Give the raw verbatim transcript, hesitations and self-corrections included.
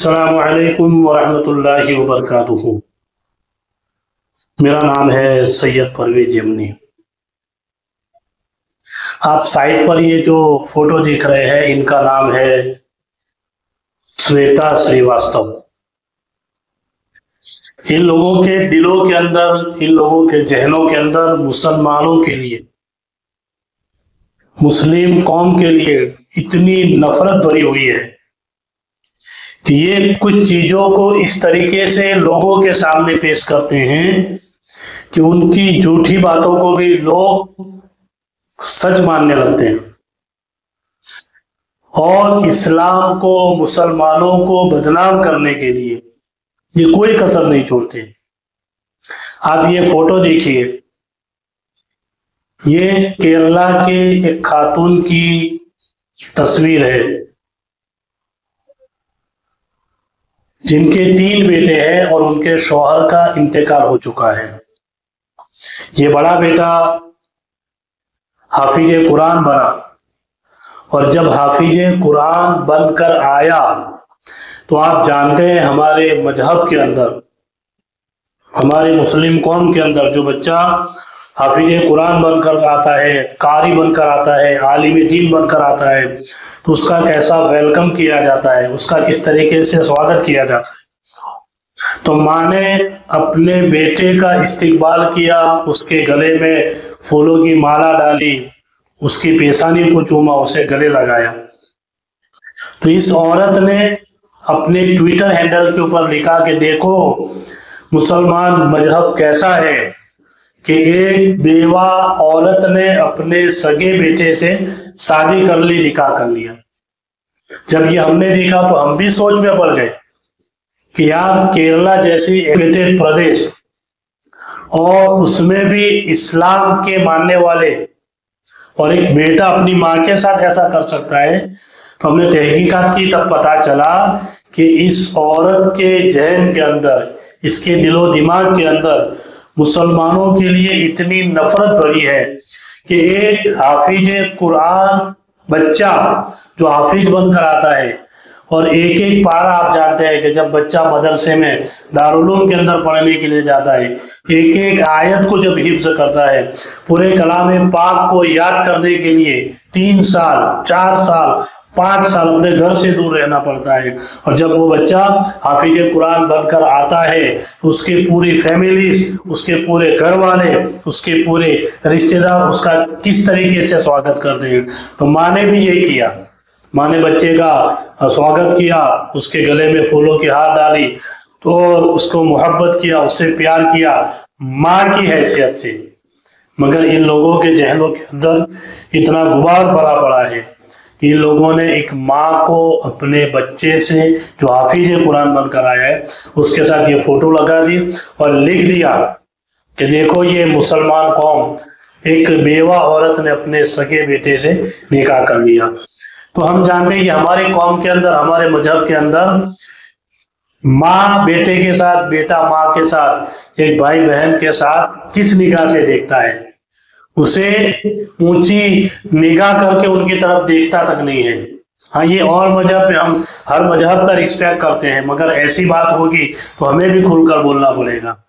السلام علیکم ورحمۃ اللہ وبرکاتہ۔ میرا نام ہے سید پرویز جمنی۔ آپ سائٹ پر یہ جو فوٹو دیکھ رہے ہیں ان کا نام ہے سویتا سریواستو۔ ان لوگوں کے دلوں کے اندر، ان لوگوں کے ذہنوں کے اندر مسلمانوں کے لیے، مسلم قوم کے لیے اتنی نفرت بھری ہوئی ہے کہ یہ کچھ چیزوں کو اس طریقے سے لوگوں کے سامنے پیش کرتے ہیں کہ ان کی جھوٹی باتوں کو بھی لوگ سچ ماننے لگتے ہیں، اور اسلام کو، مسلمانوں کو بدنام کرنے کے لیے یہ کوئی کسر نہیں چھوڑتے۔ آپ یہ فوٹو دیکھیے، یہ کیرلا کے ایک خاتون کی تصویر ہے جن کے تین بیٹے ہیں اور ان کے شوہر کا انتقال ہو چکا ہے۔ یہ بڑا بیٹا حافظ قرآن بنا، اور جب حافظ قرآن بن کر آیا تو آپ جانتے ہیں ہمارے مذہب کے اندر، ہمارے مسلم قوم کے اندر جو بچہ حافظ قرآن بن کر آتا ہے، قاری بن کر آتا ہے، عالم دین بن کر آتا ہے، تو اس کا کیسا ویلکم کیا جاتا ہے، اس کا کس طریقے سے سواگت کیا جاتا ہے۔ تو ماں نے اپنے بیٹے کا استقبال کیا، اس کے گلے میں پھولوں کی مالا ڈالی، اس کی پیشانی کو چوما، اسے گلے لگایا۔ تو اس عورت نے اپنے ٹویٹر ہینڈل کے اوپر لکھا کہ دیکھو مسلمان مذہب کیسا ہے کہ ایک بیوہ عورت نے اپنے سگے بیٹے سے شادی کر لی، نکاح کر لیا۔ جب یہ ہم نے دیکھا تو ہم بھی سوچ میں پڑ گئے کہ یار کیرلا جیسی ایک پردیش، اور اس میں بھی اسلام کے ماننے والے، اور ایک بیٹا اپنی ماں کے ساتھ ایسا کر سکتا ہے۔ تو ہم نے تحقیقات کی، تب پتا چلا کہ اس عورت کے ذہن کے اندر، اس کے دل و دماغ کے اندر مسلمانوں کے لیے اتنی نفرت بھری ہے کہ ایک حافظ قرآن بچہ جو حافظ بن کر آتا ہے، اور ایک ایک پارہ آپ جانتے ہیں کہ جب بچہ مدرسے میں دارالعلوم کے اندر پڑھنے کے لیے جاتا ہے، ایک ایک آیت کو جب حفظ کرتا ہے، پورے کلام پاک کو یاد کرنے کے لیے تین سال، چار سال، پانچ سال اپنے گھر سے دور رہنا پڑتا ہے، اور جب وہ بچہ حافظ قرآن بن کر آتا ہے تو اس کی پوری فیملیز، اس کے پورے گھر والے، اس کے پورے رشتہ دار اس کا کس طریقے سے سواگت کرتے ہیں۔ تو ماں نے بھی یہی کیا، ماں نے بچے کا سواگت کیا، اس کے گلے میں پھولوں کی ہار ڈالی، اور اس کو محبت کیا، اس سے پیار کیا ماں کی حیثیت سے۔ مگر ان لوگوں کے ذہنوں کے اندر اتنا غبار بھرا پڑا ہے کہ ان لوگوں نے ایک ماں کو اپنے بچے سے جو حافظ قرآن بن کر آیا ہے اس کے ساتھ یہ فوٹو لگا دی، اور لکھ دیا کہ دیکھو یہ مسلمان قوم، ایک بیوہ عورت نے اپنے سگے بیٹے سے نکاح کر لیا۔ تو ہم جانتے ہیں کہ ہماری قوم کے اندر، ہمارے مذہب کے اندر، ماں بیٹے کے ساتھ، بیٹا ماں کے ساتھ، ایک بھائی بہن کے ساتھ کس نگاہ سے دیکھتا ہے، اسے اونچی نگاہ کر کے ان کی طرف دیکھتا تک نہیں ہے۔ ہاں یہ اور مذہب میں ہم ہر مذہب کا رسپیکٹ کرتے ہیں، مگر ایسی بات ہوگی تو ہمیں بھی کھل کر بولنا پڑے گا۔